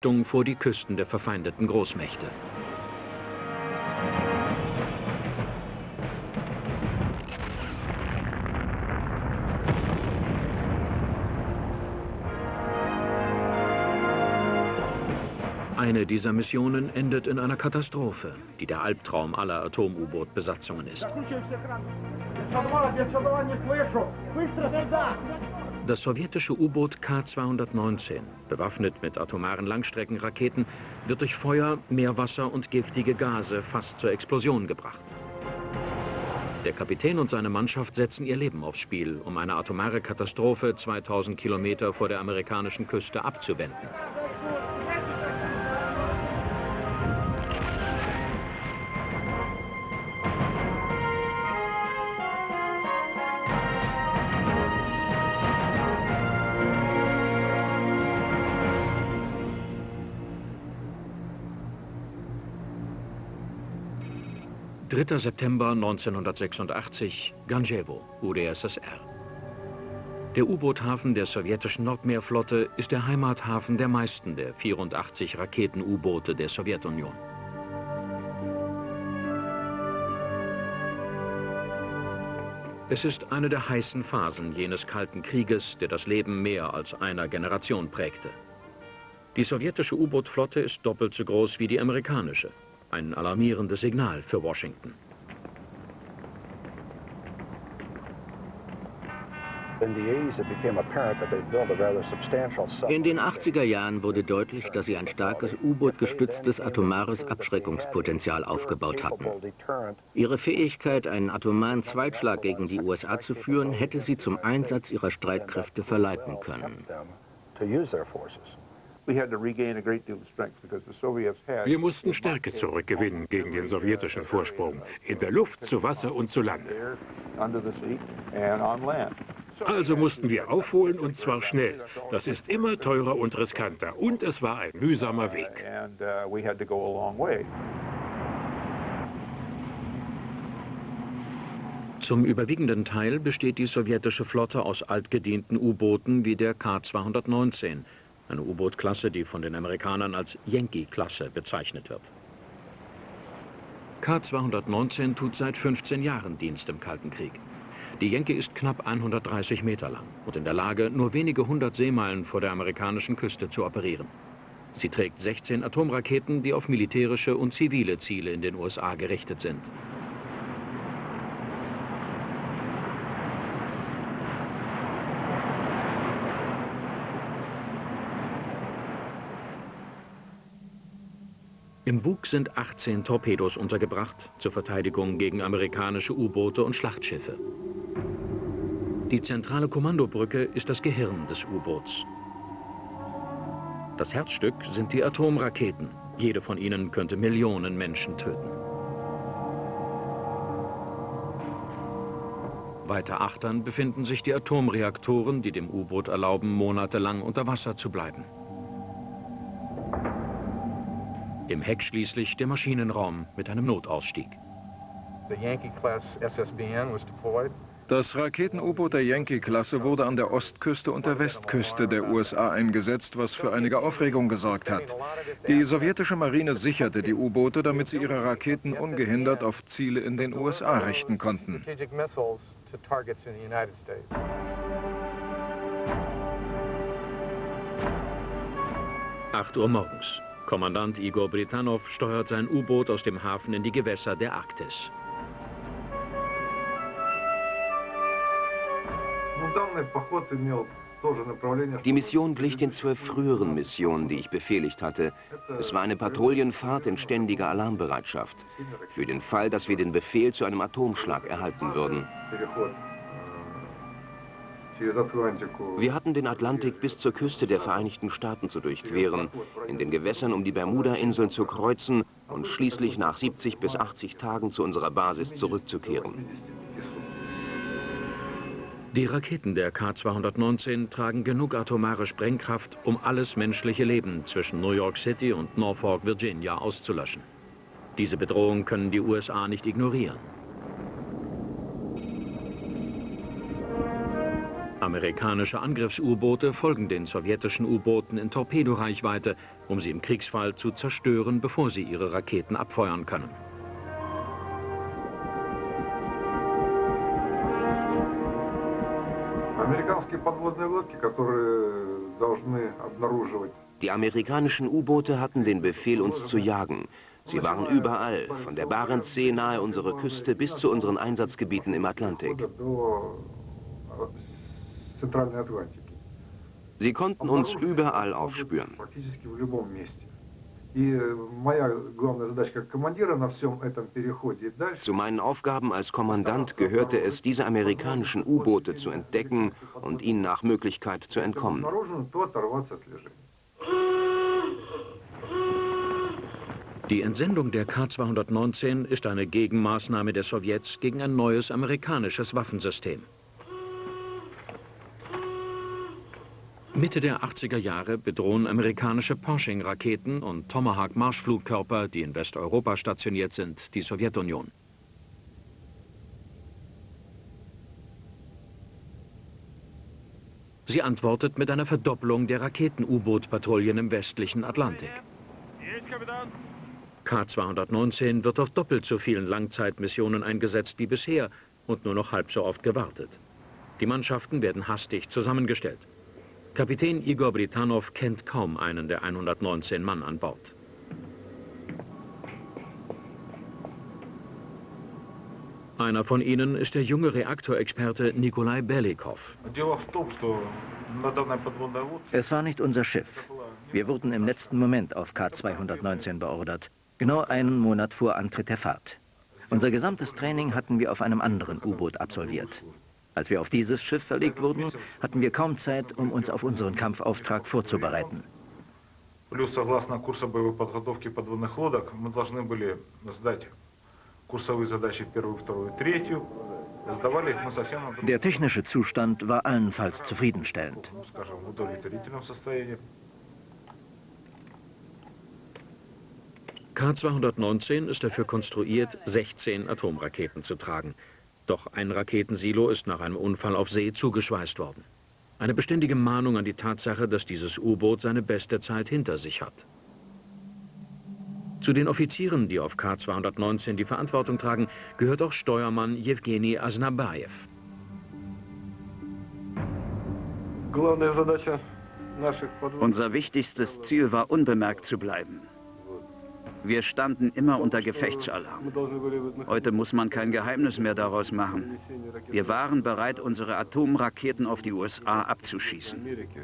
Richtung vor die Küsten der verfeindeten Großmächte. Eine dieser Missionen endet in einer Katastrophe, die der Albtraum aller Atom-U-Boot-Besatzungen ist. Das sowjetische U-Boot K-219, bewaffnet mit atomaren Langstreckenraketen, wird durch Feuer, Meerwasser und giftige Gase fast zur Explosion gebracht. Der Kapitän und seine Mannschaft setzen ihr Leben aufs Spiel, um eine atomare Katastrophe 2000 Kilometer vor der amerikanischen Küste abzuwenden. (3. September 1986, Ganjewo, UdSSR). Der U-Boot-Hafen der sowjetischen Nordmeerflotte ist der Heimathafen der meisten der 84 Raketen-U-Boote der Sowjetunion. Es ist eine der heißen Phasen jenes Kalten Krieges, der das Leben mehr als einer Generation prägte. Die sowjetische U-Boot-Flotte ist doppelt so groß wie die amerikanische. Ein alarmierendes Signal für Washington. In den 80er Jahren wurde deutlich, dass sie ein starkes U-Boot-gestütztes atomares Abschreckungspotenzial aufgebaut hatten. Ihre Fähigkeit, einen atomaren Zweitschlag gegen die USA zu führen, hätte sie zum Einsatz ihrer Streitkräfte verleiten können. Wir mussten Stärke zurückgewinnen gegen den sowjetischen Vorsprung, in der Luft, zu Wasser und zu Lande. Also mussten wir aufholen, und zwar schnell. Das ist immer teurer und riskanter, und es war ein mühsamer Weg. Zum überwiegenden Teil besteht die sowjetische Flotte aus altgedienten U-Booten wie der K-219, eine U-Boot-Klasse, die von den Amerikanern als Yankee-Klasse bezeichnet wird. K-219 tut seit 15 Jahren Dienst im Kalten Krieg. Die Yankee ist knapp 130 Meter lang und in der Lage, nur wenige hundert Seemeilen vor der amerikanischen Küste zu operieren. Sie trägt 16 Atomraketen, die auf militärische und zivile Ziele in den USA gerichtet sind. Im Bug sind 18 Torpedos untergebracht, zur Verteidigung gegen amerikanische U-Boote und Schlachtschiffe. Die zentrale Kommandobrücke ist das Gehirn des U-Boots. Das Herzstück sind die Atomraketen. Jede von ihnen könnte Millionen Menschen töten. Weiter achtern befinden sich die Atomreaktoren, die dem U-Boot erlauben, monatelang unter Wasser zu bleiben. Im Heck schließlich der Maschinenraum mit einem Notausstieg. Das Raketen-U-Boot der Yankee-Klasse wurde an der Ostküste und der Westküste der USA eingesetzt, was für einige Aufregung gesorgt hat. Die sowjetische Marine sicherte die U-Boote, damit sie ihre Raketen ungehindert auf Ziele in den USA richten konnten. 8 Uhr morgens. Kommandant Igor Britanov steuert sein U-Boot aus dem Hafen in die Gewässer der Arktis. Die Mission glich den 12 früheren Missionen, die ich befehligt hatte. Es war eine Patrouillenfahrt in ständiger Alarmbereitschaft, für den Fall, dass wir den Befehl zu einem Atomschlag erhalten würden. Wir hatten den Atlantik bis zur Küste der Vereinigten Staaten zu durchqueren, in den Gewässern um die Bermuda-Inseln zu kreuzen und schließlich nach 70 bis 80 Tagen zu unserer Basis zurückzukehren. Die Raketen der K-219 tragen genug atomare Sprengkraft, um alles menschliche Leben zwischen New York City und Norfolk, Virginia auszulöschen. Diese Bedrohung können die USA nicht ignorieren. Amerikanische Angriffs-U-Boote folgen den sowjetischen U-Booten in Torpedoreichweite, um sie im Kriegsfall zu zerstören, bevor sie ihre Raketen abfeuern können. Die amerikanischen U-Boote hatten den Befehl, uns zu jagen. Sie waren überall, von der Barentssee nahe unserer Küste bis zu unseren Einsatzgebieten im Atlantik. Sie konnten uns überall aufspüren. Zu meinen Aufgaben als Kommandant gehörte es, diese amerikanischen U-Boote zu entdecken und ihnen nach Möglichkeit zu entkommen. Die Entsendung der K-219 ist eine Gegenmaßnahme der Sowjets gegen ein neues amerikanisches Waffensystem. Mitte der 80er Jahre bedrohen amerikanische Pershing-Raketen und Tomahawk-Marschflugkörper, die in Westeuropa stationiert sind, die Sowjetunion. Sie antwortet mit einer Verdoppelung der Raketen-U-Boot-Patrouillen im westlichen Atlantik. K-219 wird auf doppelt so vielen Langzeitmissionen eingesetzt wie bisher und nur noch halb so oft gewartet. Die Mannschaften werden hastig zusammengestellt. Kapitän Igor Britanov kennt kaum einen der 119 Mann an Bord. Einer von ihnen ist der junge Reaktorexperte Nikolai Belikov. Es war nicht unser Schiff. Wir wurden im letzten Moment auf K-219 beordert, genau einen Monat vor Antritt der Fahrt. Unser gesamtes Training hatten wir auf einem anderen U-Boot absolviert. Als wir auf dieses Schiff verlegt wurden, hatten wir kaum Zeit, um uns auf unseren Kampfauftrag vorzubereiten. Der technische Zustand war allenfalls zufriedenstellend. K-219 ist dafür konstruiert, 16 Atomraketen zu tragen. Doch ein Raketensilo ist nach einem Unfall auf See zugeschweißt worden. Eine beständige Mahnung an die Tatsache, dass dieses U-Boot seine beste Zeit hinter sich hat. Zu den Offizieren, die auf K-219 die Verantwortung tragen, gehört auch Steuermann Jewgeni Aznabajew. Unser wichtigstes Ziel war, unbemerkt zu bleiben. Wir standen immer unter Gefechtsalarm. Heute muss man kein Geheimnis mehr daraus machen. Wir waren bereit, unsere Atomraketen auf die USA abzuschießen.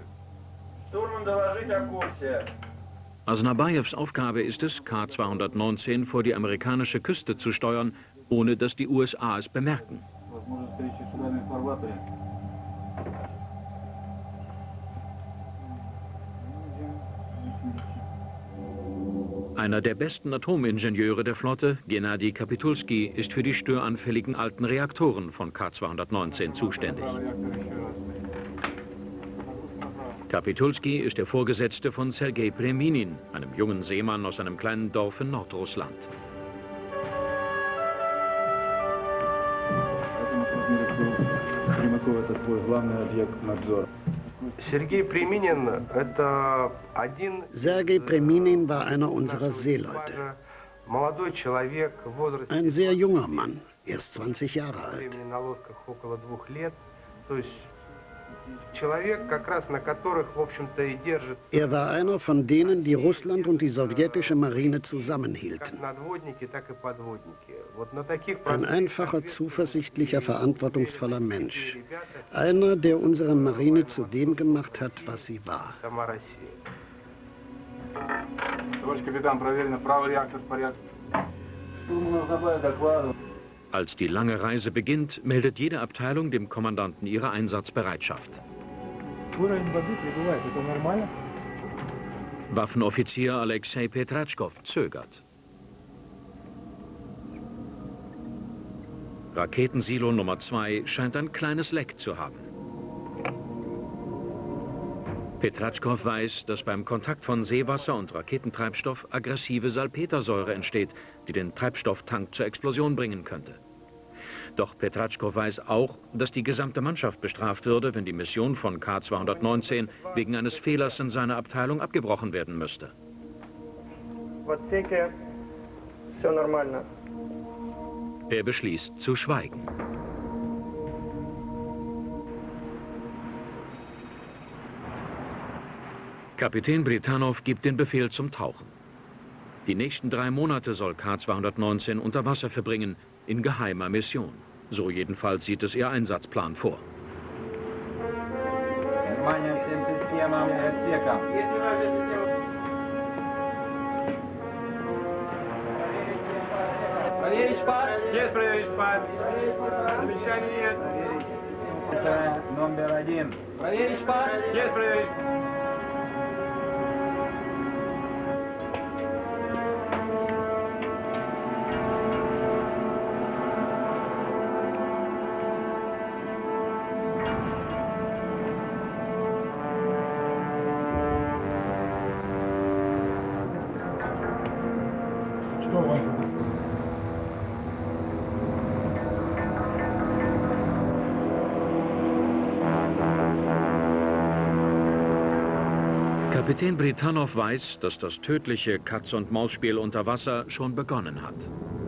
Aznabajews Aufgabe ist es, K-219 vor die amerikanische Küste zu steuern, ohne dass die USA es bemerken. Einer der besten Atomingenieure der Flotte, Gennady Kapitulski, ist für die störanfälligen alten Reaktoren von K-219 zuständig. Kapitulski ist der Vorgesetzte von Sergei Preminin, einem jungen Seemann aus einem kleinen Dorf in Nordrussland. Sergei Preminin war einer unserer Seeleute. Ein sehr junger Mann, erst 20 Jahre alt. Er war einer von denen, die Russland und die sowjetische Marine zusammenhielten. Ein einfacher, zuversichtlicher, verantwortungsvoller Mensch. Einer, der unsere Marine zu dem gemacht hat, was sie war. Als die lange Reise beginnt, meldet jede Abteilung dem Kommandanten ihre Einsatzbereitschaft. Waffenoffizier Alexei Petratschkow zögert. Raketensilo Nummer 2 scheint ein kleines Leck zu haben. Petratschkow weiß, dass beim Kontakt von Seewasser und Raketentreibstoff aggressive Salpetersäure entsteht, die den Treibstofftank zur Explosion bringen könnte. Doch Petratschkow weiß auch, dass die gesamte Mannschaft bestraft würde, wenn die Mission von K-219 wegen eines Fehlers in seiner Abteilung abgebrochen werden müsste. Er beschließt zu schweigen. Kapitän Britanov gibt den Befehl zum Tauchen. Die nächsten 3 Monate soll K-219 unter Wasser verbringen, in geheimer Mission. So jedenfalls sieht es ihr Einsatzplan vor. Kapitän Britanov weiß, dass das tödliche Katz-und-Maus-Spiel unter Wasser schon begonnen hat.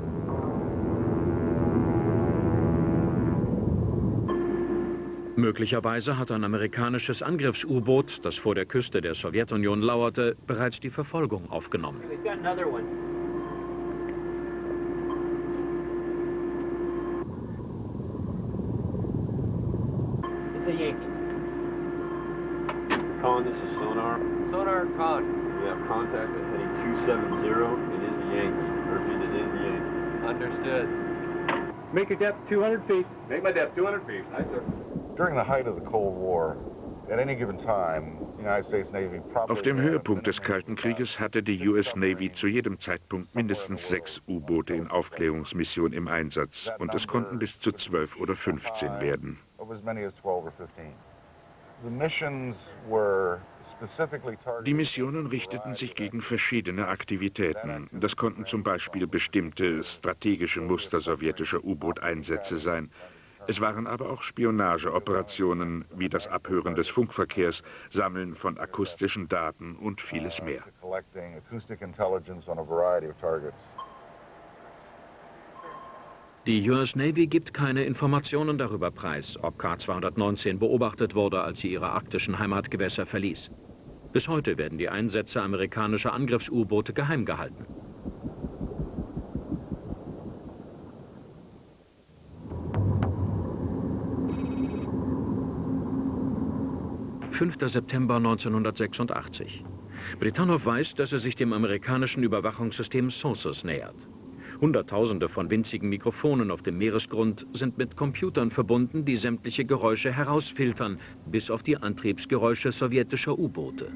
Möglicherweise hat ein amerikanisches Angriffs-U-Boot, das vor der Küste der Sowjetunion lauerte, bereits die Verfolgung aufgenommen. Colin, this is Sonar. Sonar, Colin. We have contact at heading 270. It is a Yankee. Repeat, it is a Yankee. Understood. Make a depth 200 feet. Make my depth 200 feet. Aye, sir. During the height of the Cold War, at any given time, the United States Navy probably... Auf dem Höhepunkt des Kalten Krieges hatte die US Navy zu jedem Zeitpunkt mindestens 6 U-Boote in Aufklärungsmissionen im Einsatz und es konnten bis zu 12 oder 15 werden. Die Missionen richteten sich gegen verschiedene Aktivitäten. Das konnten zum Beispiel bestimmte strategische Muster sowjetischer U-Boot-Einsätze sein. Es waren aber auch Spionageoperationen wie das Abhören des Funkverkehrs, Sammeln von akustischen Daten und vieles mehr. Die US Navy gibt keine Informationen darüber preis, ob K-219 beobachtet wurde, als sie ihre arktischen Heimatgewässer verließ. Bis heute werden die Einsätze amerikanischer Angriffs-U-Boote geheim gehalten. »5. September 1986. Britanov weiß, dass er sich dem amerikanischen Überwachungssystem SOSUS nähert. Hunderttausende von winzigen Mikrofonen auf dem Meeresgrund sind mit Computern verbunden, die sämtliche Geräusche herausfiltern, bis auf die Antriebsgeräusche sowjetischer U-Boote.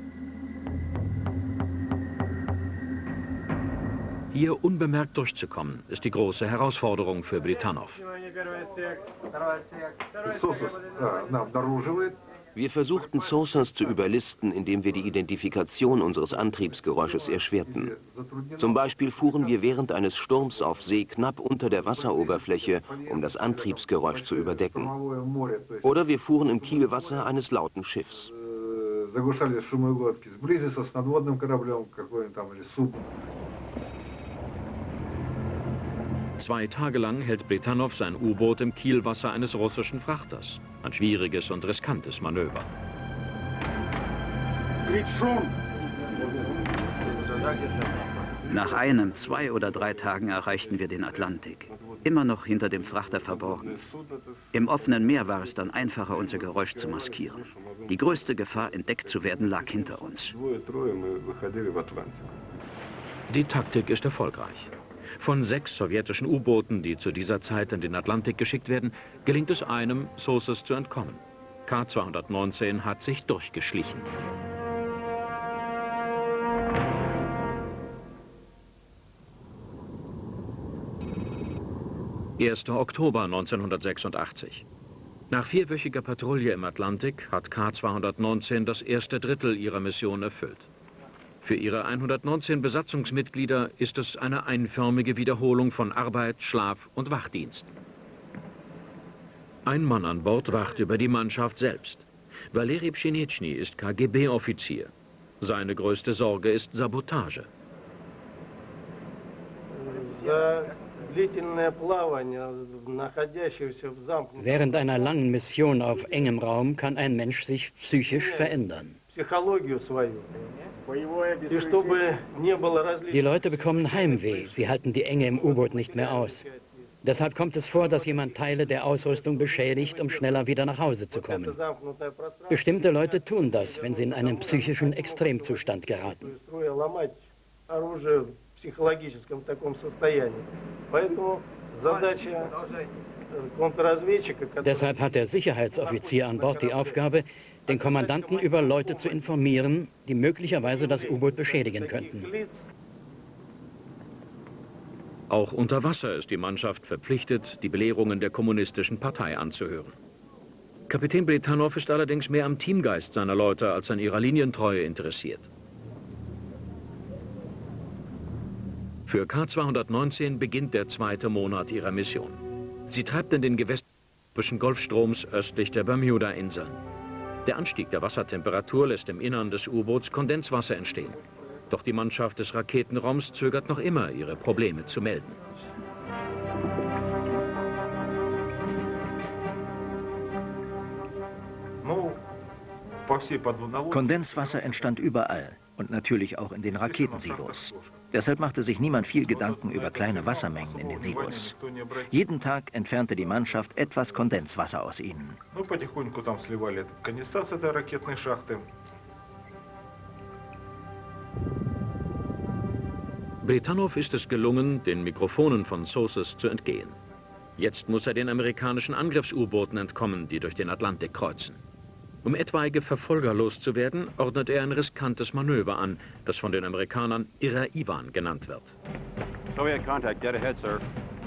Hier unbemerkt durchzukommen, ist die große Herausforderung für Britanov. Wir versuchten SOSUS zu überlisten, indem wir die Identifikation unseres Antriebsgeräusches erschwerten. Zum Beispiel fuhren wir während eines Sturms auf See knapp unter der Wasseroberfläche, um das Antriebsgeräusch zu überdecken. Oder wir fuhren im Kielwasser eines lauten Schiffs. 2 Tage lang hält Britanov sein U-Boot im Kielwasser eines russischen Frachters. Ein schwieriges und riskantes Manöver. Nach 1, 2 oder 3 Tagen erreichten wir den Atlantik. Immer noch hinter dem Frachter verborgen. Im offenen Meer war es dann einfacher, unser Geräusch zu maskieren. Die größte Gefahr, entdeckt zu werden, lag hinter uns. Die Taktik ist erfolgreich. Von 6 sowjetischen U-Booten, die zu dieser Zeit in den Atlantik geschickt werden, gelingt es einem, SOSUS zu entkommen. K-219 hat sich durchgeschlichen. »1. Oktober 1986. Nach 4-wöchiger Patrouille im Atlantik hat K-219 das erste Drittel ihrer Mission erfüllt. Für ihre 119 Besatzungsmitglieder ist es eine einförmige Wiederholung von Arbeit, Schlaf und Wachdienst. Ein Mann an Bord wacht über die Mannschaft selbst. Valeri Pschenitschny ist KGB-Offizier. Seine größte Sorge ist Sabotage. Während einer langen Mission auf engem Raum kann ein Mensch sich psychisch verändern. Die Leute bekommen Heimweh, sie halten die Enge im U-Boot nicht mehr aus. Deshalb kommt es vor, dass jemand Teile der Ausrüstung beschädigt, um schneller wieder nach Hause zu kommen. Bestimmte Leute tun das, wenn sie in einen psychischen Extremzustand geraten. Deshalb hat der Sicherheitsoffizier an Bord die Aufgabe, den Kommandanten über Leute zu informieren, die möglicherweise das U-Boot beschädigen könnten. Auch unter Wasser ist die Mannschaft verpflichtet, die Belehrungen der Kommunistischen Partei anzuhören. Kapitän Bretanov ist allerdings mehr am Teamgeist seiner Leute als an ihrer Linientreue interessiert. Für K219 beginnt der 2. Monat ihrer Mission. Sie treibt in den Gewässern des Golfstroms östlich der Bermuda-Inseln. Der Anstieg der Wassertemperatur lässt im Innern des U-Boots Kondenswasser entstehen. Doch die Mannschaft des Raketenraums zögert noch immer, ihre Probleme zu melden. Kondenswasser entstand überall und natürlich auch in den Raketensilos. Deshalb machte sich niemand viel Gedanken über kleine Wassermengen in den Silos. Jeden Tag entfernte die Mannschaft etwas Kondenswasser aus ihnen. Bretanov ist es gelungen, den Mikrofonen von Sources zu entgehen. Jetzt muss er den amerikanischen Angriffs-U-Booten entkommen, die durch den Atlantik kreuzen. Um etwaige Verfolger loszuwerden, ordnet er ein riskantes Manöver an, das von den Amerikanern Irrer Iwan genannt wird. Soviet contact, dead ahead, sir.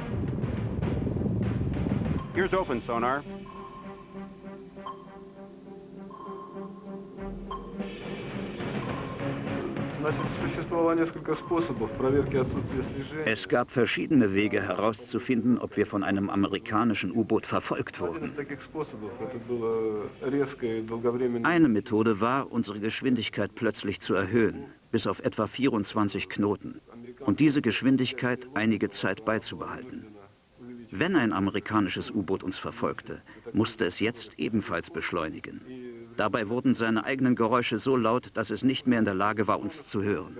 Here's open, sonar. Es gab verschiedene Wege herauszufinden, ob wir von einem amerikanischen U-Boot verfolgt wurden. Eine Methode war, unsere Geschwindigkeit plötzlich zu erhöhen, bis auf etwa 24 Knoten, und diese Geschwindigkeit einige Zeit beizubehalten. Wenn ein amerikanisches U-Boot uns verfolgte, musste es jetzt ebenfalls beschleunigen. Dabei wurden seine eigenen Geräusche so laut, dass es nicht mehr in der Lage war, uns zu hören.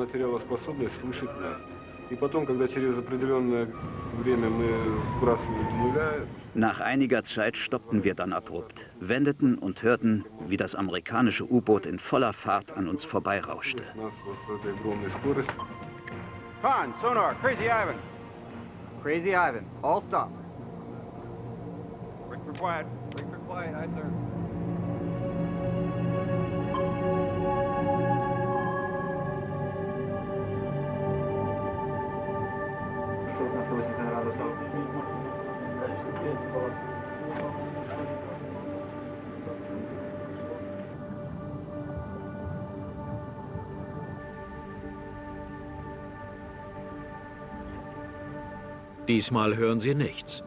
Nach einiger Zeit stoppten wir dann abrupt, wendeten und hörten, wie das amerikanische U-Boot in voller Fahrt an uns vorbeirauschte. Khan, sonar, Crazy Ivan. Crazy Ivan, all stop. Break for quiet. Break for quiet, aye, sir. Diesmal hören sie nichts.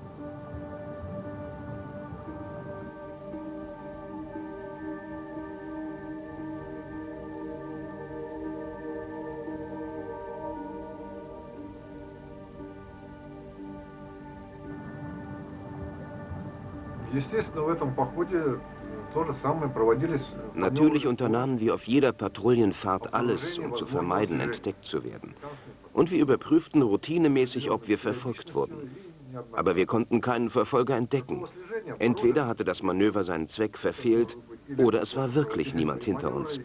Natürlich unternahmen wir auf jeder Patrouillenfahrt alles, um zu vermeiden, entdeckt zu werden. Und wir überprüften routinemäßig, ob wir verfolgt wurden. Aber wir konnten keinen Verfolger entdecken. Entweder hatte das Manöver seinen Zweck verfehlt, oder es war wirklich niemand hinter uns.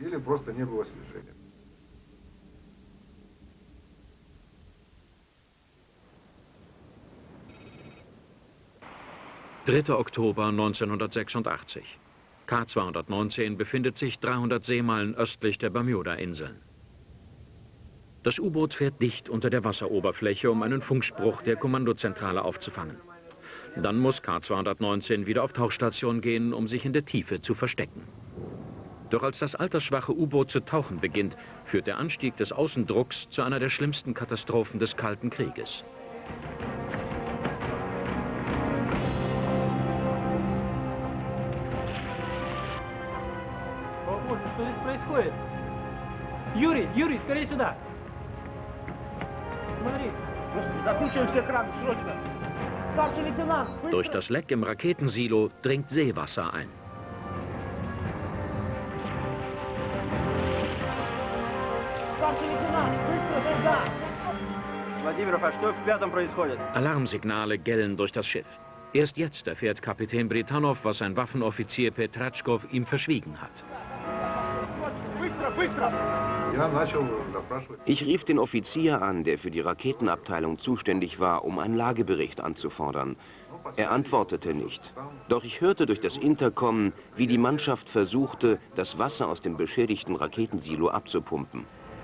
3. Oktober 1986. K219 befindet sich 300 Seemeilen östlich der Bermuda-Inseln. Das U-Boot fährt dicht unter der Wasseroberfläche, um einen Funkspruch der Kommandozentrale aufzufangen. Dann muss K219 wieder auf Tauchstation gehen, um sich in der Tiefe zu verstecken. Doch als das altersschwache U-Boot zu tauchen beginnt, führt der Anstieg des Außendrucks zu einer der schlimmsten Katastrophen des Kalten Krieges. Юрий, Юрий, скорее сюда. Смотри. Durch das Leck im Raketensilo dringt Seewasser ein. Alarmsignale gellen durch das Schiff. Erst jetzt erfährt Kapitän Britanov, was sein Waffenoffizier Petratschkow ihm verschwiegen hat. Ich rief den Offizier an, der für die Raketenabteilung zuständig war, um einen Lagebericht anzufordern. Er antwortete nicht. Doch ich hörte durch das Intercom, wie die Mannschaft versuchte, das Wasser aus dem beschädigten Raketensilo abzupumpen.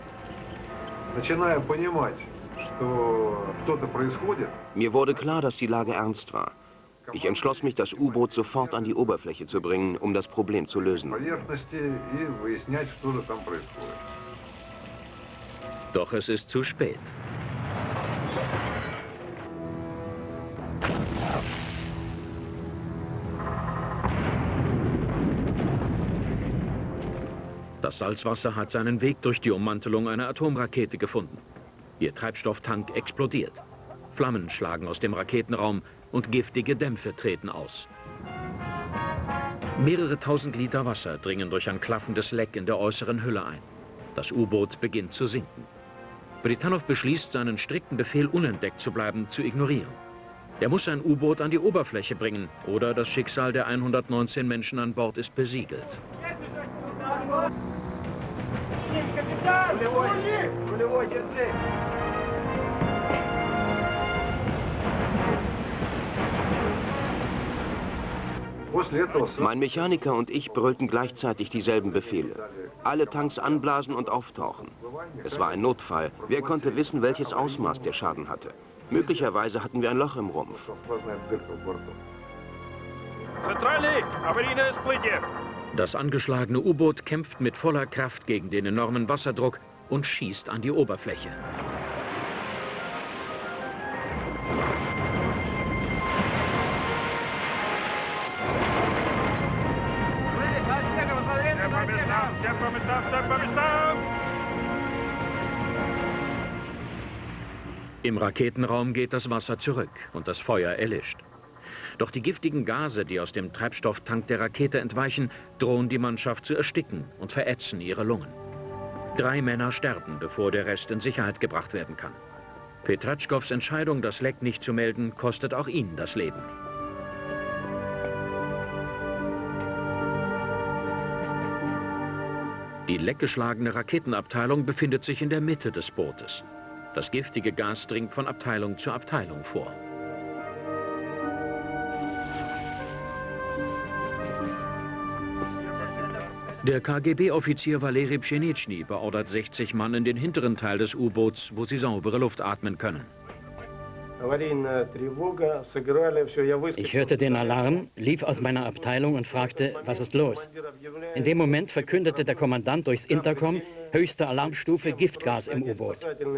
Mir wurde klar, dass die Lage ernst war. Ich entschloss mich, das U-Boot sofort an die Oberfläche zu bringen, um das Problem zu lösen. Doch es ist zu spät. Das Salzwasser hat seinen Weg durch die Ummantelung einer Atomrakete gefunden. Ihr Treibstofftank explodiert. Flammen schlagen aus dem Raketenraum und giftige Dämpfe treten aus. Mehrere tausend Liter Wasser dringen durch ein klaffendes Leck in der äußeren Hülle ein. Das U-Boot beginnt zu sinken. Britanov beschließt, seinen strikten Befehl, unentdeckt zu bleiben, zu ignorieren. Er muss ein U-Boot an die Oberfläche bringen, oder das Schicksal der 119 Menschen an Bord ist besiegelt. Mein Mechaniker und ich brüllten gleichzeitig dieselben Befehle. Alle Tanks anblasen und auftauchen. Es war ein Notfall. Wer konnte wissen, welches Ausmaß der Schaden hatte? Möglicherweise hatten wir ein Loch im Rumpf. Das angeschlagene U-Boot kämpft mit voller Kraft gegen den enormen Wasserdruck und schießt an die Oberfläche. Im Raketenraum geht das Wasser zurück und das Feuer erlischt. Doch die giftigen Gase, die aus dem Treibstofftank der Rakete entweichen, drohen die Mannschaft zu ersticken und verätzen ihre Lungen. 3 Männer sterben, bevor der Rest in Sicherheit gebracht werden kann. Petratschkows Entscheidung, das Leck nicht zu melden, kostet auch ihn das Leben. Die leckgeschlagene Raketenabteilung befindet sich in der Mitte des Bootes. Das giftige Gas dringt von Abteilung zu Abteilung vor. Der KGB-Offizier Valeri Pschenitschny beordert 60 Mann in den hinteren Teil des U-Boots, wo sie saubere Luft atmen können. Ich hörte den Alarm, lief aus meiner Abteilung und fragte, was ist los? In dem Moment verkündete der Kommandant durchs Intercom, höchste Alarmstufe, Giftgas im U-Boot.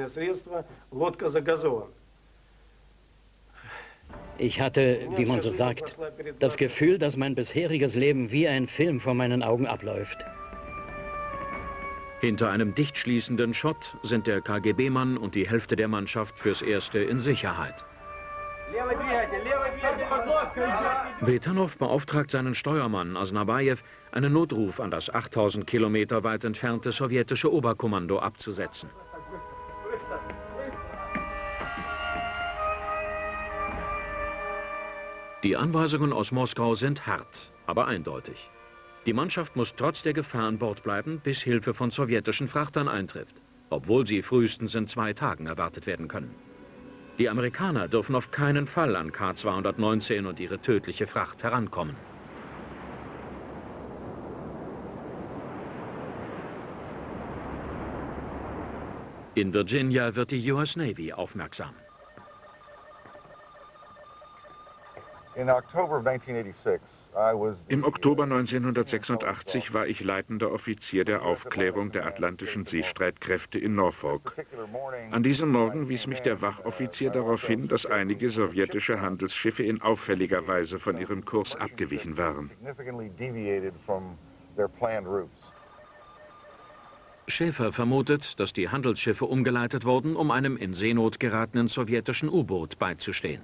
Ich hatte, wie man so sagt, das Gefühl, dass mein bisheriges Leben wie ein Film vor meinen Augen abläuft. Hinter einem dicht schließenden Schott sind der KGB-Mann und die Hälfte der Mannschaft fürs Erste in Sicherheit. Britanov beauftragt seinen Steuermann Asnabajew, einen Notruf an das 8000 Kilometer weit entfernte sowjetische Oberkommando abzusetzen. Die Anweisungen aus Moskau sind hart, aber eindeutig. Die Mannschaft muss trotz der Gefahr an Bord bleiben, bis Hilfe von sowjetischen Frachtern eintrifft, obwohl sie frühestens in 2 Tagen erwartet werden können. Die Amerikaner dürfen auf keinen Fall an K-219 und ihre tödliche Fracht herankommen. In Virginia wird die US Navy aufmerksam. Im Oktober 1986 war ich leitender Offizier der Aufklärung der Atlantischen Seestreitkräfte in Norfolk. An diesem Morgen wies mich der Wachoffizier darauf hin, dass einige sowjetische Handelsschiffe in auffälliger Weise von ihrem Kurs abgewichen waren. Schäfer vermutet, dass die Handelsschiffe umgeleitet wurden, um einem in Seenot geratenen sowjetischen U-Boot beizustehen.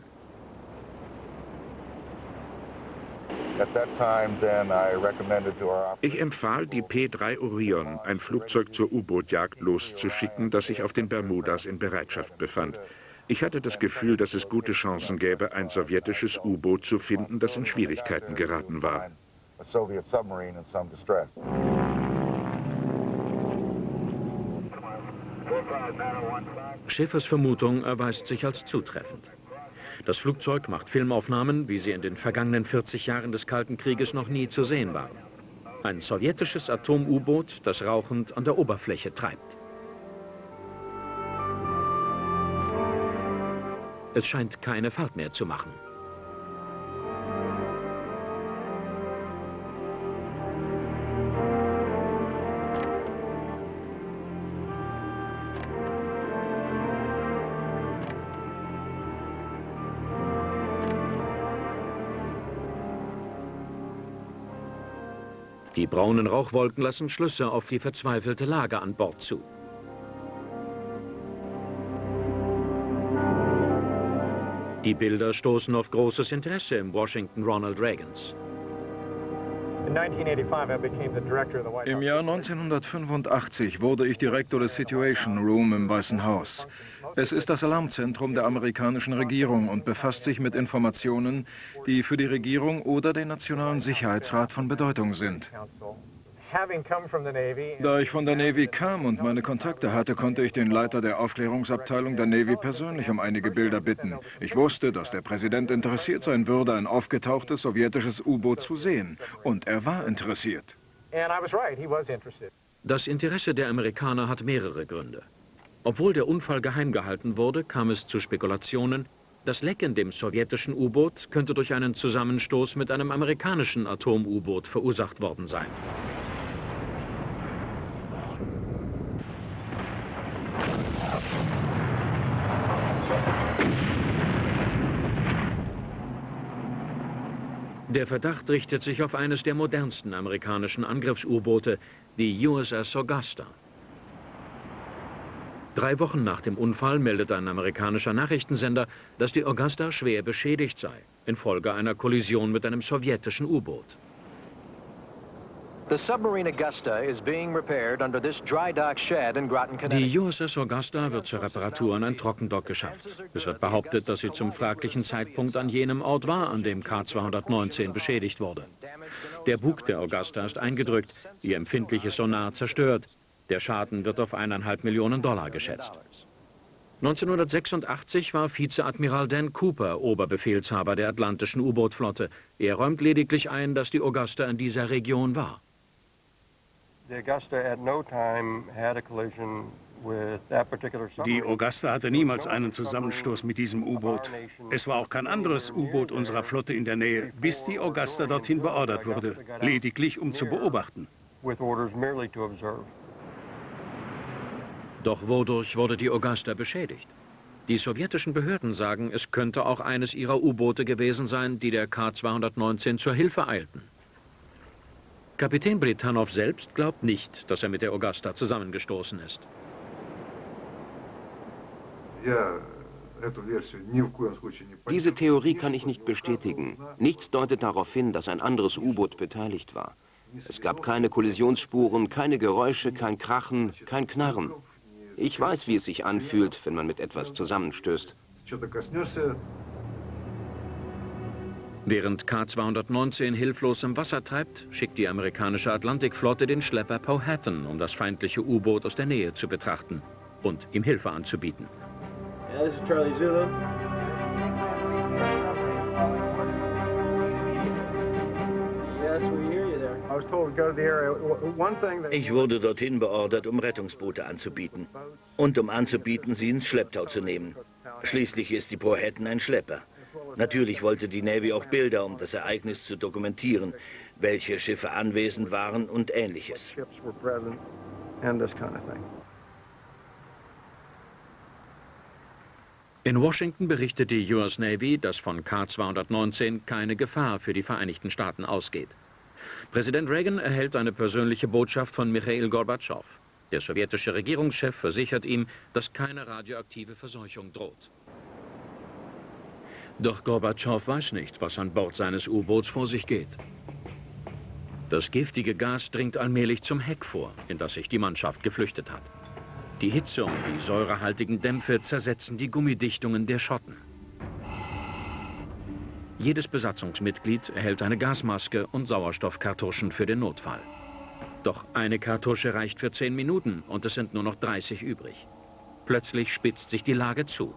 Ich empfahl, die P-3 Orion, ein Flugzeug zur U-Boot-Jagd, loszuschicken, das sich auf den Bermudas in Bereitschaft befand. Ich hatte das Gefühl, dass es gute Chancen gäbe, ein sowjetisches U-Boot zu finden, das in Schwierigkeiten geraten war. Schäfers Vermutung erweist sich als zutreffend. Das Flugzeug macht Filmaufnahmen, wie sie in den vergangenen 40 Jahren des Kalten Krieges noch nie zu sehen waren. Ein sowjetisches Atom-U-Boot, das rauchend an der Oberfläche treibt. Es scheint keine Fahrt mehr zu machen. Die braunen Rauchwolken lassen Schlüsse auf die verzweifelte Lage an Bord zu. Die Bilder stoßen auf großes Interesse im Washington Ronald Reagans. Im Jahr 1985 wurde ich Direktor des Situation Room im Weißen Haus. Es ist das Alarmzentrum der amerikanischen Regierung und befasst sich mit Informationen, die für die Regierung oder den Nationalen Sicherheitsrat von Bedeutung sind. Da ich von der Navy kam und meine Kontakte hatte, konnte ich den Leiter der Aufklärungsabteilung der Navy persönlich um einige Bilder bitten. Ich wusste, dass der Präsident interessiert sein würde, ein aufgetauchtes sowjetisches U-Boot zu sehen. Und er war interessiert. Das Interesse der Amerikaner hat mehrere Gründe. Obwohl der Unfall geheim gehalten wurde, kam es zu Spekulationen, das Leck in dem sowjetischen U-Boot könnte durch einen Zusammenstoß mit einem amerikanischen Atom-U-Boot verursacht worden sein. Der Verdacht richtet sich auf eines der modernsten amerikanischen Angriffs-U-Boote, die USS Augusta. 3 Wochen nach dem Unfall meldet ein amerikanischer Nachrichtensender, dass die Augusta schwer beschädigt sei, infolge einer Kollision mit einem sowjetischen U-Boot. Die USS Augusta wird zur Reparatur an ein Trockendock geschafft. Es wird behauptet, dass sie zum fraglichen Zeitpunkt an jenem Ort war, an dem K-219 beschädigt wurde. Der Bug der Augusta ist eingedrückt, ihr empfindliches Sonar zerstört. Der Schaden wird auf $1,5 Millionen geschätzt. 1986 war Vizeadmiral Dan Cooper Oberbefehlshaber der Atlantischen U-Boot-Flotte. Er räumt lediglich ein, dass die Augusta in dieser Region war. Die Augusta hatte niemals einen Zusammenstoß mit diesem U-Boot. Es war auch kein anderes U-Boot unserer Flotte in der Nähe, bis die Augusta dorthin beordert wurde, lediglich um zu beobachten. Doch wodurch wurde die Augusta beschädigt? Die sowjetischen Behörden sagen, es könnte auch eines ihrer U-Boote gewesen sein, die der K-219 zur Hilfe eilten. Kapitän Britannow selbst glaubt nicht, dass er mit der Augusta zusammengestoßen ist. Diese Theorie kann ich nicht bestätigen. Nichts deutet darauf hin, dass ein anderes U-Boot beteiligt war. Es gab keine Kollisionsspuren, keine Geräusche, kein Krachen, kein Knarren. Ich weiß, wie es sich anfühlt, wenn man mit etwas zusammenstößt. Während K-219 hilflos im Wasser treibt, schickt die amerikanische Atlantikflotte den Schlepper Powhatan, um das feindliche U-Boot aus der Nähe zu betrachten und ihm Hilfe anzubieten. Yeah, this is Charlie Zulu. Yes, we hear you there. I was told to go to the area. One thing that... Ich wurde dorthin beordert, um Rettungsboote anzubieten. Und um anzubieten, sie ins Schlepptau zu nehmen. Schließlich ist die Powhatan ein Schlepper. Natürlich wollte die Navy auch Bilder, um das Ereignis zu dokumentieren, welche Schiffe anwesend waren und Ähnliches. In Washington berichtet die US Navy, dass von K-219 keine Gefahr für die Vereinigten Staaten ausgeht. Präsident Reagan erhält eine persönliche Botschaft von Michail Gorbatschow. Der sowjetische Regierungschef versichert ihm, dass keine radioaktive Verseuchung droht. Doch Gorbatschow weiß nicht, was an Bord seines U-Boots vor sich geht. Das giftige Gas dringt allmählich zum Heck vor, in das sich die Mannschaft geflüchtet hat. Die Hitze und die säurehaltigen Dämpfe zersetzen die Gummidichtungen der Schotten. Jedes Besatzungsmitglied erhält eine Gasmaske und Sauerstoffkartuschen für den Notfall. Doch eine Kartusche reicht für 10 Minuten und es sind nur noch 30 übrig. Plötzlich spitzt sich die Lage zu.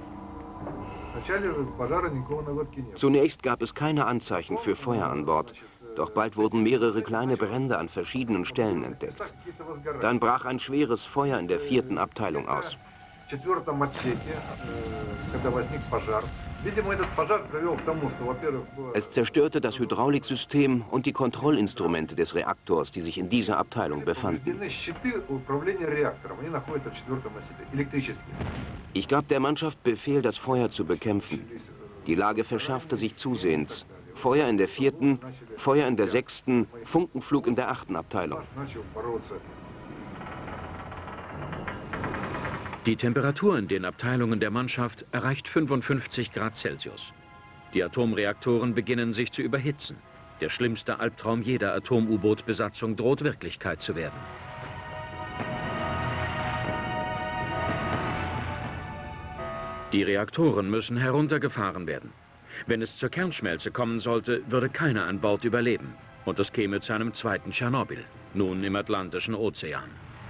Zunächst gab es keine Anzeichen für Feuer an Bord. Doch bald wurden mehrere kleine Brände an verschiedenen Stellen entdeckt. Dann brach ein schweres Feuer in der 4. Abteilung aus. Es zerstörte das Hydrauliksystem und die Kontrollinstrumente des Reaktors, die sich in dieser Abteilung befanden. Ich gab der Mannschaft Befehl, das Feuer zu bekämpfen. Die Lage verschärfte sich zusehends. Feuer in der 4., Feuer in der 6., Funkenflug in der 8. Abteilung. Die Temperatur in den Abteilungen der Mannschaft erreicht 55 Grad Celsius. Die Atomreaktoren beginnen sich zu überhitzen. Der schlimmste Albtraum jeder Atom-U-Boot-Besatzung droht Wirklichkeit zu werden. Die Reaktoren müssen heruntergefahren werden. Wenn es zur Kernschmelze kommen sollte, würde keiner an Bord überleben. Und es käme zu einem zweiten Tschernobyl, nun im Atlantischen Ozean.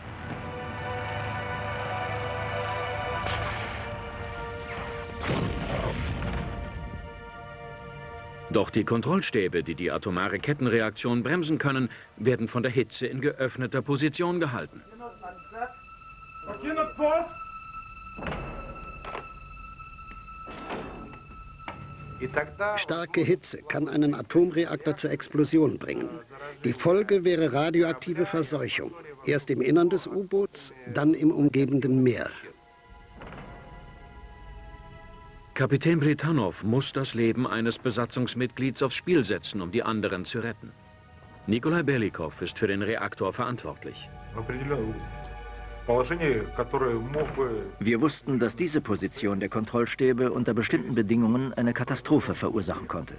Doch die Kontrollstäbe, die die atomare Kettenreaktion bremsen können, werden von der Hitze in geöffneter Position gehalten. Starke Hitze kann einen Atomreaktor zur Explosion bringen. Die Folge wäre radioaktive Verseuchung. Erst im Innern des U-Boots, dann im umgebenden Meer. Kapitän Bretanov muss das Leben eines Besatzungsmitglieds aufs Spiel setzen, um die anderen zu retten. Nikolai Belikov ist für den Reaktor verantwortlich. Wir wussten, dass diese Position der Kontrollstäbe unter bestimmten Bedingungen eine Katastrophe verursachen konnte.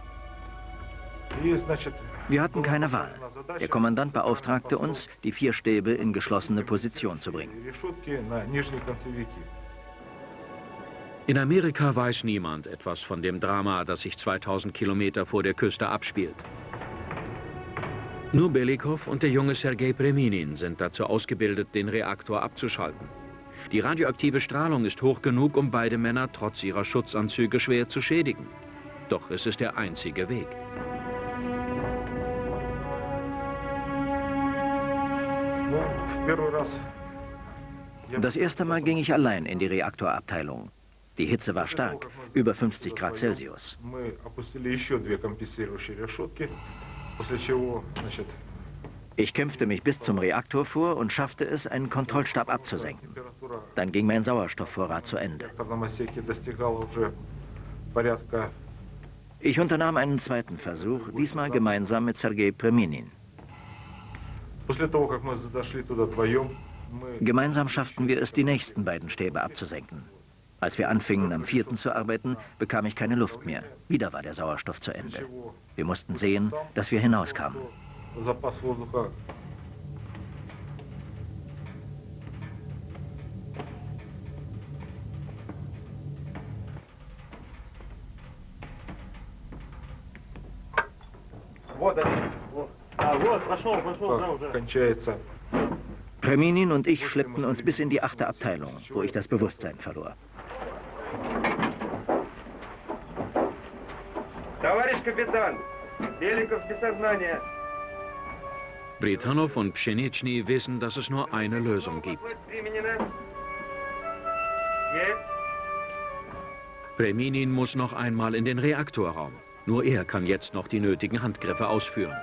Wir hatten keine Wahl. Der Kommandant beauftragte uns, die 4 Stäbe in geschlossene Position zu bringen. In Amerika weiß niemand etwas von dem Drama, das sich 2000 Kilometer vor der Küste abspielt. Nur Belikov und der junge Sergei Preminin sind dazu ausgebildet, den Reaktor abzuschalten. Die radioaktive Strahlung ist hoch genug, um beide Männer trotz ihrer Schutzanzüge schwer zu schädigen. Doch es ist der einzige Weg. Das erste Mal ging ich allein in die Reaktorabteilung. Die Hitze war stark, über 50 Grad Celsius. Ich kämpfte mich bis zum Reaktor vor und schaffte es, einen Kontrollstab abzusenken. Dann ging mein Sauerstoffvorrat zu Ende. Ich unternahm einen zweiten Versuch, diesmal gemeinsam mit Sergei Preminin. Gemeinsam schafften wir es, die nächsten beiden Stäbe abzusenken. Als wir anfingen, am 4. zu arbeiten, bekam ich keine Luft mehr. Wieder war der Sauerstoff zu Ende. Wir mussten sehen, dass wir hinauskamen. Preminin und ich schleppten uns bis in die 8. Abteilung, wo ich das Bewusstsein verlor. Bretanov und Pschenitschny wissen, dass es nur eine Lösung gibt. Preminin muss noch einmal in den Reaktorraum. Nur er kann jetzt noch die nötigen Handgriffe ausführen.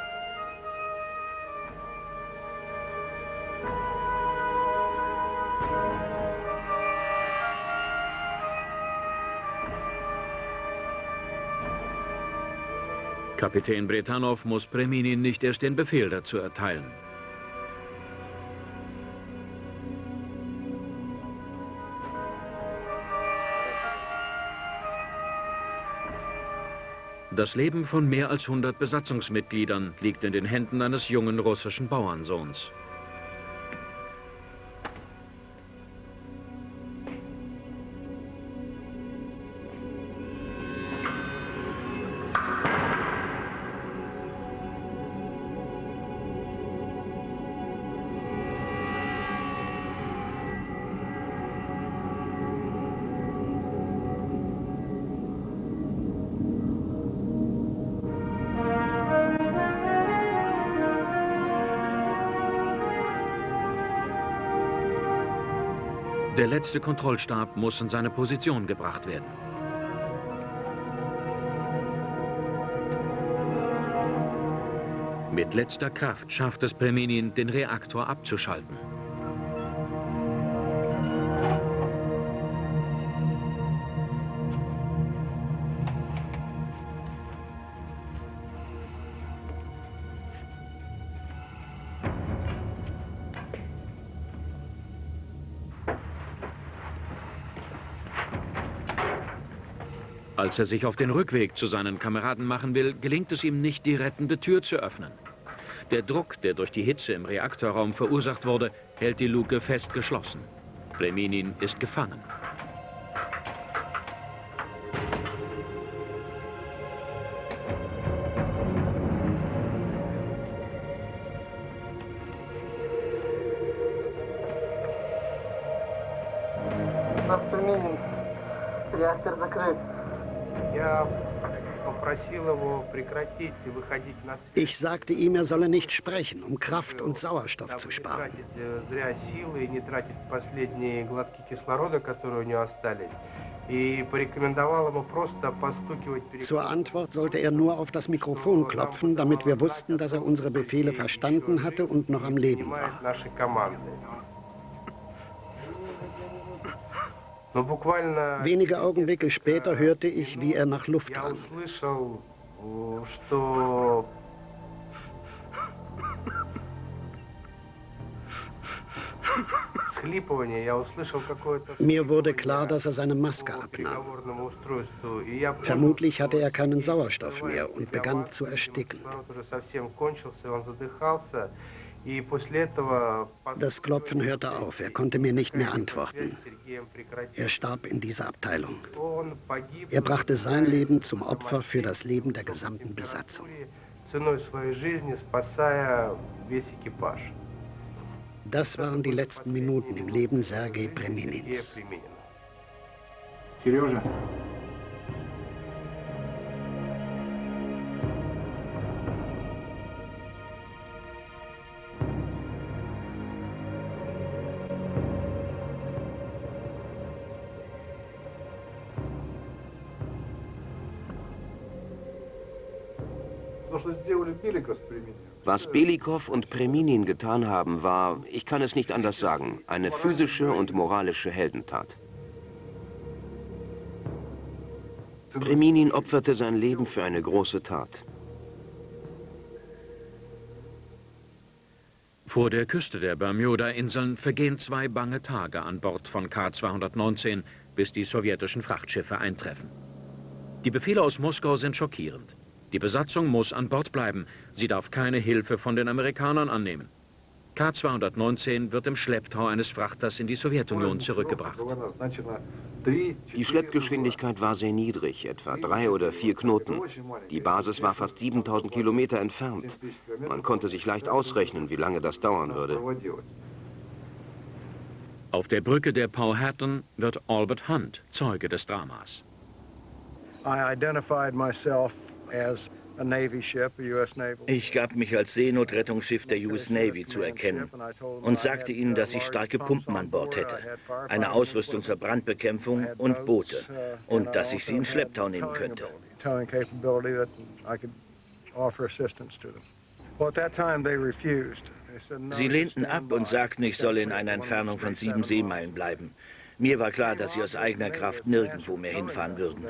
Kapitän Bretanov muss Preminin nicht erst den Befehl dazu erteilen. Das Leben von mehr als 100 Besatzungsmitgliedern liegt in den Händen eines jungen russischen Bauernsohns. Der letzte Kontrollstab muss in seine Position gebracht werden. Mit letzter Kraft schafft es Preminin, den Reaktor abzuschalten. Als er sich auf den Rückweg zu seinen Kameraden machen will, gelingt es ihm nicht, die rettende Tür zu öffnen. Der Druck, der durch die Hitze im Reaktorraum verursacht wurde, hält die Luke fest geschlossen. Preminin ist gefangen. Реактор закрыт. Ich sagte ihm, er solle nicht sprechen, um Kraft und Sauerstoff zu sparen. Zur Antwort sollte er nur auf das Mikrofon klopfen, damit wir wussten, dass er unsere Befehle verstanden hatte und noch am Leben war. Wenige Augenblicke später hörte ich, wie er nach Luft rang. Mir wurde klar, dass er seine Maske abnahm. Vermutlich hatte er keinen Sauerstoff mehr und begann zu ersticken. Das Klopfen hörte auf, er konnte mir nicht mehr antworten. Er starb in dieser Abteilung. Er brachte sein Leben zum Opfer für das Leben der gesamten Besatzung. Das waren die letzten Minuten im Leben Sergei Preminins. Сережа. Was Belikow und Preminin getan haben, war, ich kann es nicht anders sagen, eine physische und moralische Heldentat. Preminin opferte sein Leben für eine große Tat. Vor der Küste der Bermuda-Inseln vergehen 2 bange Tage an Bord von K-219, bis die sowjetischen Frachtschiffe eintreffen. Die Befehle aus Moskau sind schockierend. Die Besatzung muss an Bord bleiben. Sie darf keine Hilfe von den Amerikanern annehmen. K-219 wird im Schlepptau eines Frachters in die Sowjetunion zurückgebracht. Die Schleppgeschwindigkeit war sehr niedrig, etwa 3 oder 4 Knoten. Die Basis war fast 7000 Kilometer entfernt. Man konnte sich leicht ausrechnen, wie lange das dauern würde. Auf der Brücke der Powhatan wird Albert Hunt Zeuge des Dramas. Ich gab mich als Seenotrettungsschiff der US Navy zu erkennen und sagte ihnen, dass ich starke Pumpen an Bord hätte, eine Ausrüstung zur Brandbekämpfung und Boote und dass ich sie in Schlepptau nehmen könnte. Sie lehnten ab und sagten, ich solle in einer Entfernung von 7 Seemeilen bleiben. Mir war klar, dass sie aus eigener Kraft nirgendwo mehr hinfahren würden.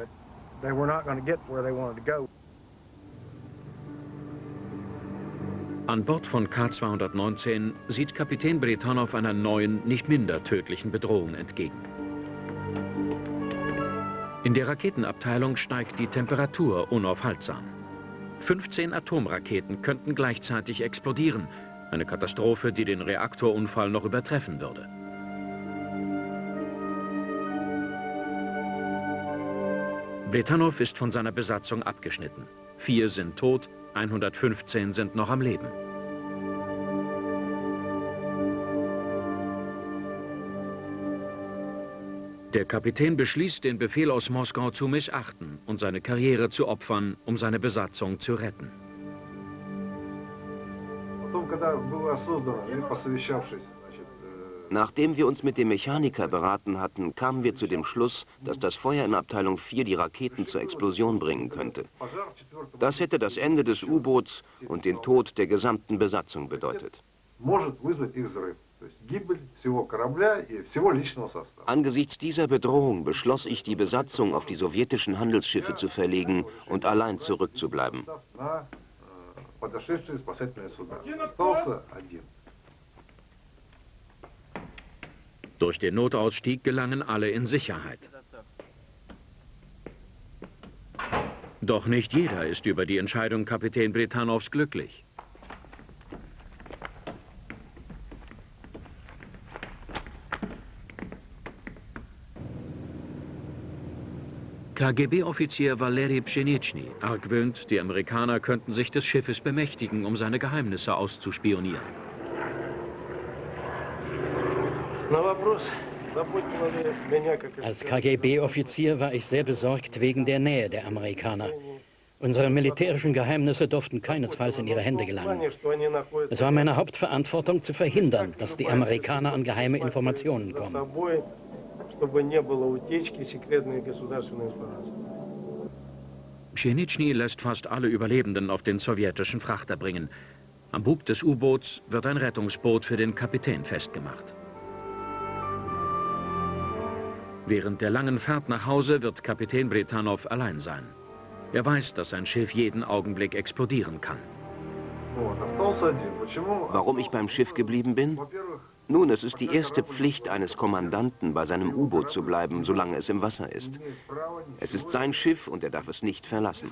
An Bord von K-219 sieht Kapitän Bretonov einer neuen, nicht minder tödlichen Bedrohung entgegen. In der Raketenabteilung steigt die Temperatur unaufhaltsam. 15 Atomraketen könnten gleichzeitig explodieren. Eine Katastrophe, die den Reaktorunfall noch übertreffen würde. Bretanov ist von seiner Besatzung abgeschnitten. 4 sind tot, 115 sind noch am Leben. Der Kapitän beschließt, den Befehl aus Moskau zu missachten und seine Karriere zu opfern, um seine Besatzung zu retten. Nachdem wir uns mit dem Mechaniker beraten hatten, kamen wir zu dem Schluss, dass das Feuer in Abteilung 4 die Raketen zur Explosion bringen könnte. Das hätte das Ende des U-Boots und den Tod der gesamten Besatzung bedeutet. Angesichts dieser Bedrohung beschloss ich, die Besatzung auf die sowjetischen Handelsschiffe zu verlegen und allein zurückzubleiben. Durch den Notausstieg gelangen alle in Sicherheit. Doch nicht jeder ist über die Entscheidung Kapitän Bretanovs glücklich. KGB-Offizier Valeri Pschenitschny argwöhnt, die Amerikaner könnten sich des Schiffes bemächtigen, um seine Geheimnisse auszuspionieren. Als KGB-Offizier war ich sehr besorgt wegen der Nähe der Amerikaner. Unsere militärischen Geheimnisse durften keinesfalls in ihre Hände gelangen. Es war meine Hauptverantwortung, zu verhindern, dass die Amerikaner an geheime Informationen kommen. Pschenitschny lässt fast alle Überlebenden auf den sowjetischen Frachter bringen. Am Bug des U-Boots wird ein Rettungsboot für den Kapitän festgemacht. Während der langen Fahrt nach Hause wird Kapitän Bretanov allein sein. Er weiß, dass sein Schiff jeden Augenblick explodieren kann. Warum ich beim Schiff geblieben bin? Nun, es ist die erste Pflicht eines Kommandanten, bei seinem U-Boot zu bleiben, solange es im Wasser ist. Es ist sein Schiff und er darf es nicht verlassen.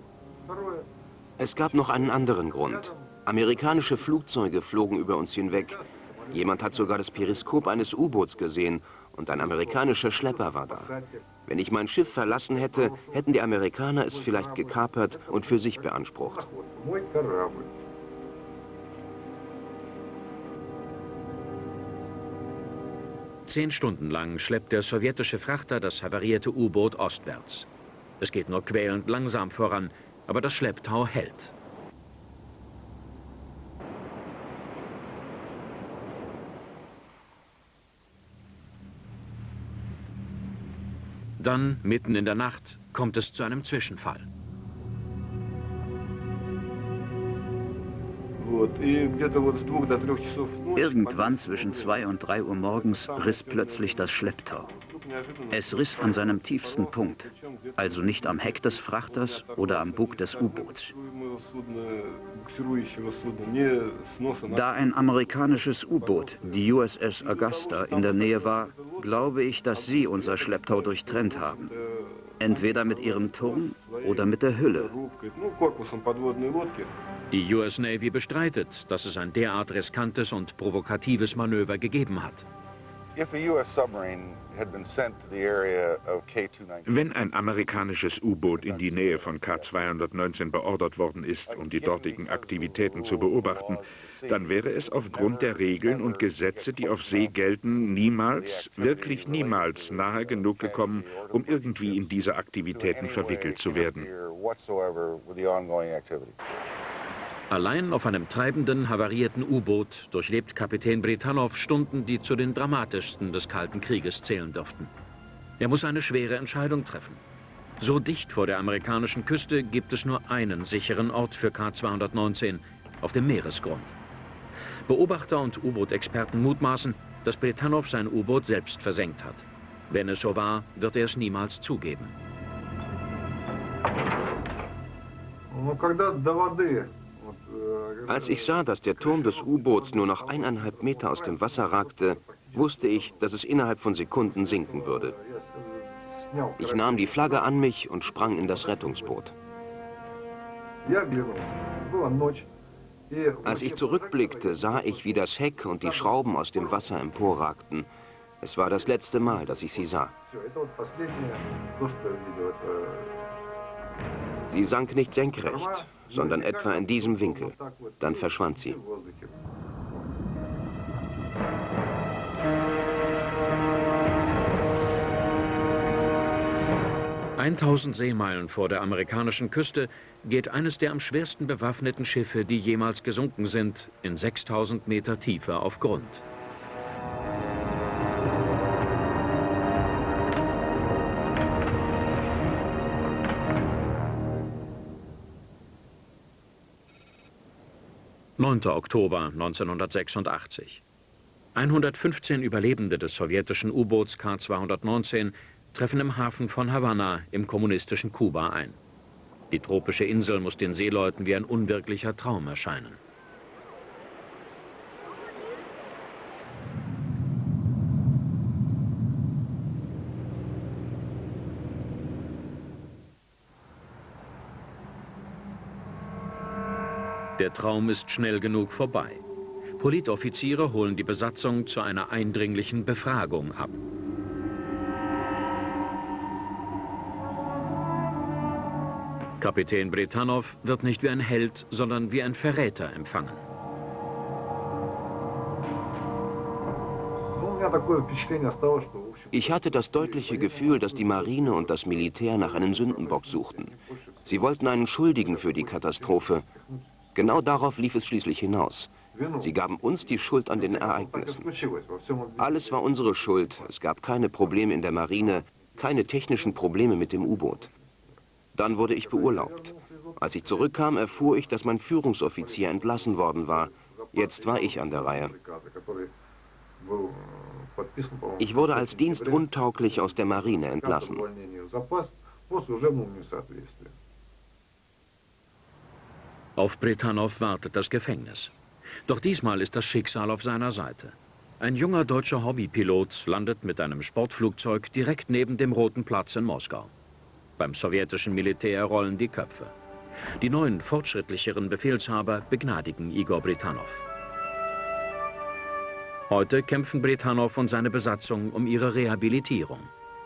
Es gab noch einen anderen Grund. Amerikanische Flugzeuge flogen über uns hinweg. Jemand hat sogar das Periskop eines U-Boots gesehen und ein amerikanischer Schlepper war da. Wenn ich mein Schiff verlassen hätte, hätten die Amerikaner es vielleicht gekapert und für sich beansprucht. Zehn Stunden lang schleppt der sowjetische Frachter das havarierte U-Boot ostwärts. Es geht nur quälend langsam voran, aber das Schlepptau hält. Dann, mitten in der Nacht, kommt es zu einem Zwischenfall. Irgendwann zwischen 2 und 3 Uhr morgens riss plötzlich das Schlepptau. Es riss an seinem tiefsten Punkt, also nicht am Heck des Frachters oder am Bug des U-Boots. Da ein amerikanisches U-Boot, die USS Augusta, in der Nähe war, glaube ich, dass sie unser Schlepptau durchtrennt haben. Entweder mit ihrem Turm oder mit der Hülle. Die US Navy bestreitet, dass es ein derart riskantes und provokatives Manöver gegeben hat. Wenn ein amerikanisches U-Boot in die Nähe von K219 beordert worden ist, um die dortigen Aktivitäten zu beobachten, dann wäre es aufgrund der Regeln und Gesetze, die auf See gelten, niemals, wirklich niemals nahe genug gekommen, um irgendwie in diese Aktivitäten verwickelt zu werden. Allein auf einem treibenden, havarierten U-Boot durchlebt Kapitän Bretanov Stunden, die zu den dramatischsten des Kalten Krieges zählen dürften. Er muss eine schwere Entscheidung treffen. So dicht vor der amerikanischen Küste gibt es nur einen sicheren Ort für K219, auf dem Meeresgrund. Beobachter und U-Boot-Experten mutmaßen, dass Bretanov sein U-Boot selbst versenkt hat. Wenn es so war, wird er es niemals zugeben. Als ich sah, dass der Turm des U-Boots nur noch 1,5 Meter aus dem Wasser ragte, wusste ich, dass es innerhalb von Sekunden sinken würde. Ich nahm die Flagge an mich und sprang in das Rettungsboot. Als ich zurückblickte, sah ich, wie das Heck und die Schrauben aus dem Wasser emporragten. Es war das letzte Mal, dass ich sie sah. Sie sank nicht senkrecht, sondern etwa in diesem Winkel. Dann verschwand sie. ...1000 Seemeilen vor der amerikanischen Küste geht eines der am schwersten bewaffneten Schiffe, die jemals gesunken sind, in 6000 Meter Tiefe auf Grund. »9. Oktober 1986. 115 Überlebende des sowjetischen U-Boots K-219 treffen im Hafen von Havanna im kommunistischen Kuba ein. Die tropische Insel muss den Seeleuten wie ein unwirklicher Traum erscheinen. Der Traum ist schnell genug vorbei. Politoffiziere holen die Besatzung zu einer eindringlichen Befragung ab. Kapitän Bretanov wird nicht wie ein Held, sondern wie ein Verräter empfangen. Ich hatte das deutliche Gefühl, dass die Marine und das Militär nach einem Sündenbock suchten. Sie wollten einen Schuldigen für die Katastrophe. Genau darauf lief es schließlich hinaus. Sie gaben uns die Schuld an den Ereignissen. Alles war unsere Schuld. Es gab keine Probleme in der Marine, keine technischen Probleme mit dem U-Boot. Dann wurde ich beurlaubt. Als ich zurückkam, erfuhr ich, dass mein Führungsoffizier entlassen worden war. Jetzt war ich an der Reihe. Ich wurde als dienstuntauglich aus der Marine entlassen. Auf Bretanov wartet das Gefängnis. Doch diesmal ist das Schicksal auf seiner Seite. Ein junger deutscher Hobbypilot landet mit einem Sportflugzeug direkt neben dem Roten Platz in Moskau. Beim sowjetischen Militär rollen die Köpfe. Die neuen, fortschrittlicheren Befehlshaber begnadigen Igor Bretanov. Heute kämpfen Bretanov und seine Besatzung um ihre Rehabilitierung.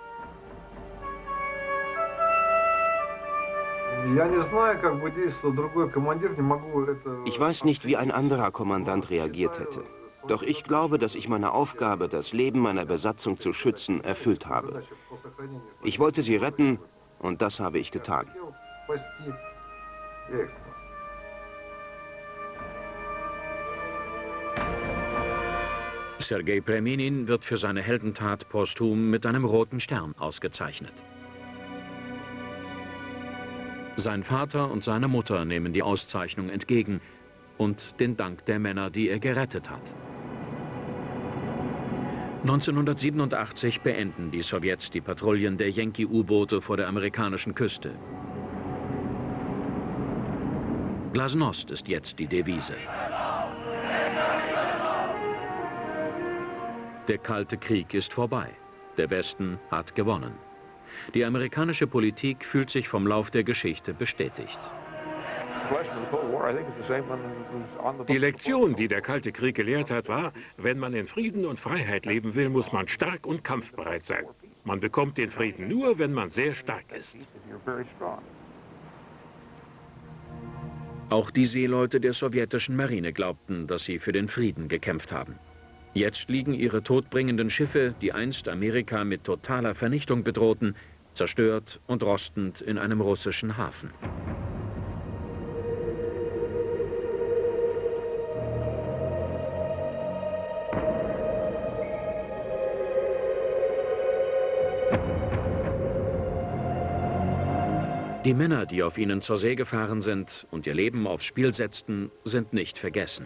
Ich weiß nicht, wie ein anderer Kommandant reagiert hätte. Doch ich glaube, dass ich meine Aufgabe, das Leben meiner Besatzung zu schützen, erfüllt habe. Ich wollte sie retten und das habe ich getan. Sergei Preminin wird für seine Heldentat posthum mit einem roten Stern ausgezeichnet. Sein Vater und seine Mutter nehmen die Auszeichnung entgegen und den Dank der Männer, die er gerettet hat. 1987 beenden die Sowjets die Patrouillen der Yankee-U-Boote vor der amerikanischen Küste. Glasnost ist jetzt die Devise. Der Kalte Krieg ist vorbei. Der Westen hat gewonnen. Die amerikanische Politik fühlt sich vom Lauf der Geschichte bestätigt. Die Lektion, die der Kalte Krieg gelehrt hat, war, wenn man in Frieden und Freiheit leben will, muss man stark und kampfbereit sein. Man bekommt den Frieden nur, wenn man sehr stark ist. Auch die Seeleute der sowjetischen Marine glaubten, dass sie für den Frieden gekämpft haben. Jetzt liegen ihre todbringenden Schiffe, die einst Amerika mit totaler Vernichtung bedrohten, zerstört und rostend in einem russischen Hafen. Die Männer, die auf ihnen zur See gefahren sind und ihr Leben aufs Spiel setzten, sind nicht vergessen.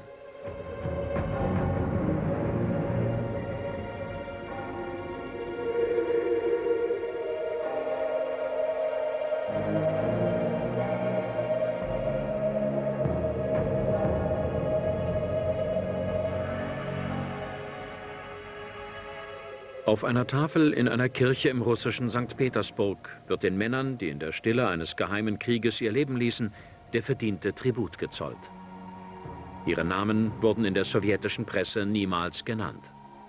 Auf einer Tafel in einer Kirche im russischen St. Petersburg wird den Männern, die in der Stille eines geheimen Krieges ihr Leben ließen, der verdiente Tribut gezollt. Ihre Namen wurden in der sowjetischen Presse niemals genannt.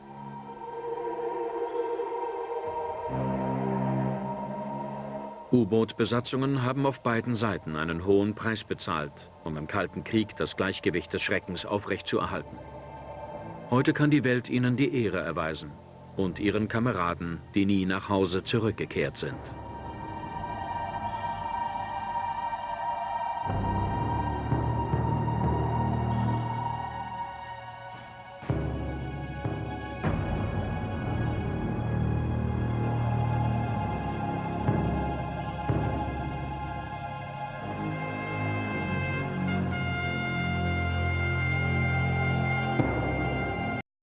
U-Boot-Besatzungen haben auf beiden Seiten einen hohen Preis bezahlt, um im Kalten Krieg das Gleichgewicht des Schreckens aufrechtzuerhalten. Heute kann die Welt ihnen die Ehre erweisen und ihren Kameraden, die nie nach Hause zurückgekehrt sind.